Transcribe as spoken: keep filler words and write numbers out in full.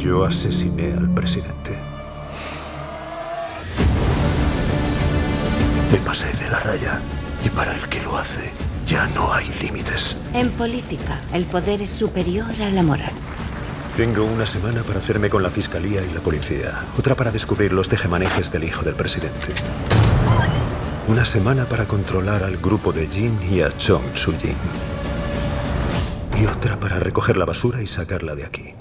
Yo asesiné al presidente. Me pasé de la raya. Y para el que lo hace, ya no hay límites. En política, el poder es superior a la moral. Tengo una semana para hacerme con la fiscalía y la policía. Otra para descubrir los tejemanejes del hijo del presidente. Una semana para controlar al grupo de Jin y a Chong Su-jin. Y otra para recoger la basura y sacarla de aquí.